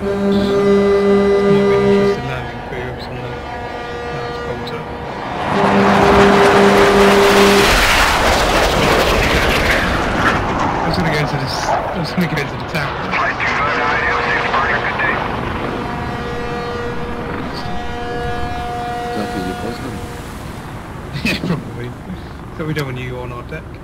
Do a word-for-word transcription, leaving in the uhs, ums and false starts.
Might be an interesting landing for you if someone... No, it's bolted up. I was gonna go into this... I was gonna go into the tower. Is that because you're Muslim? Yeah, probably. So we don't want you on our deck.